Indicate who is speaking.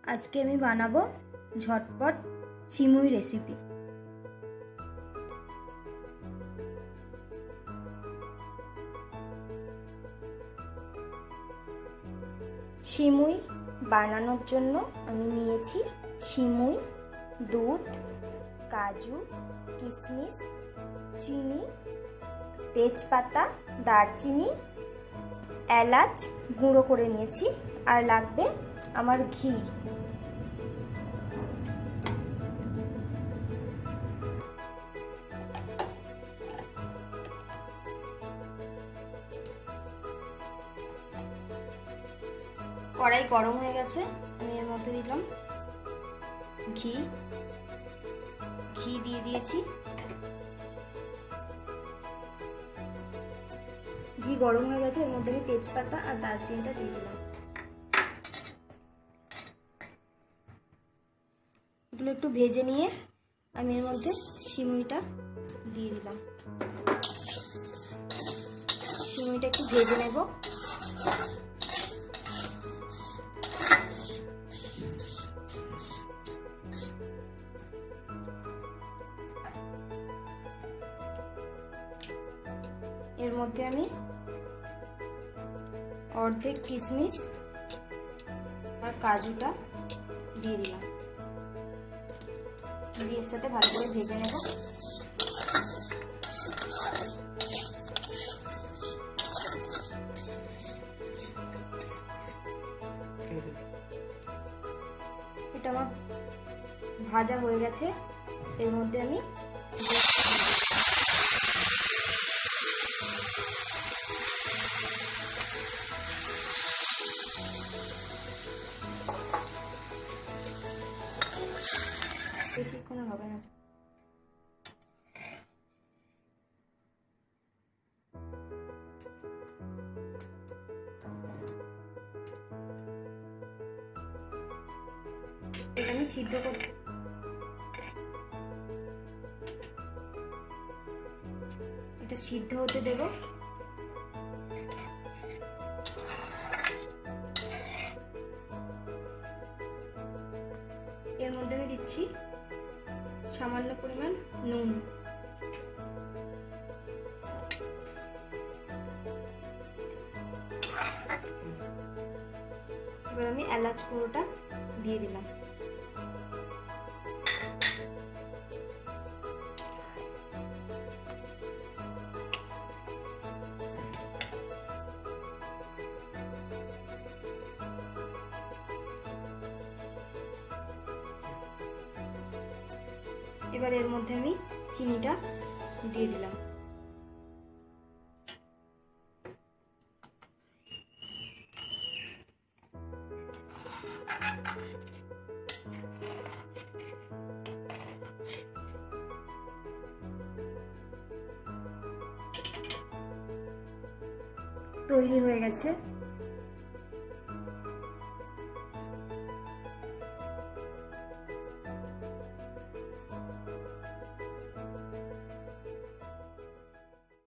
Speaker 1: আজকে আমি বানাবো ঝটপট সিমুই রেসিপি। সিমুই বানানোর জন্য আমি নিয়েছি সিমুই, দুধ, কাজু, কিশমিশ, চিনি, তেজপাতা, দারচিনি, এলাচ গুঁড়ো করে নিয়েছি, আর লাগবে আমার ঘি। কড়াই গরম হয়ে গেছে, আমি এর মধ্যে দিলাম ঘি দিয়ে দিয়েছি। ঘি গরম হয়ে গেছে, এর মধ্যে আমি তেজপাতা আর দারচিনিটা দিয়ে দিলাম। এগুলো একটু ভেজে নিয়ে আমি এর মধ্যে সিমুইটা দিয়ে দিলাম। সিমুইটা একটু ভেজে নেব। এর মধ্যে আমি অর্ধেক কিশমিশ আর কাজুটা দিয়ে দিলাম, দিয়ে এর সাথে ভালো করে ভেজে নেব। এটা আমার ভাজা হয়ে গেছে, এর মধ্যে আমি বেশিক্ষণ হবে না। এখানে সিদ্ধ করতে এটা সিদ্ধ হতে দেব। এর মধ্যে আমি দিচ্ছি সামান্য পরিমাণ নুন। এবার আমি এলাচ গুঁড়োটা দিয়ে দিলাম। এবার এর মধ্যে আমি চিনিটা দিয়ে দিলাম। তৈরি হয়ে গেছে